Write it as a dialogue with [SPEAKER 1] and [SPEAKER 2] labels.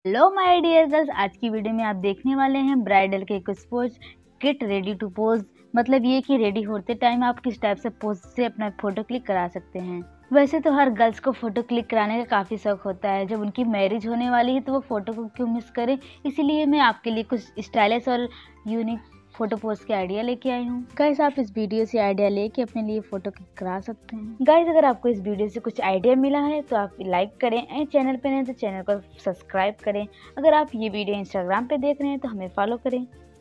[SPEAKER 1] Hello my dear girls, आज की video में आप देखने वाले हैं ब्राइडल के कुछ pose. Get ready to pose मतलब ये कि रेडी होते टाइम आप किस टाइप से पोज से अपना फोटो क्लिक करा सकते हैं। वैसे तो हर गर्ल्स को फोटो क्लिक कराने का काफ़ी शौक होता है। जब उनकी मैरिज होने वाली है तो वो फोटो को क्यों मिस करें। इसीलिए मैं आपके लिए कुछ स्टाइलिश और यूनिक फोटो पोस्ट के आइडिया लेके आई हूँ। गाइस, आप इस वीडियो से आइडिया लेके अपने लिए फोटो क्लिक करा सकते हैं। गाइस, अगर आपको इस वीडियो से कुछ आइडिया मिला है तो आप लाइक करें एंड चैनल पे नहीं तो चैनल को सब्सक्राइब करें। अगर आप ये वीडियो इंस्टाग्राम पे देख रहे हैं तो हमें फॉलो करें।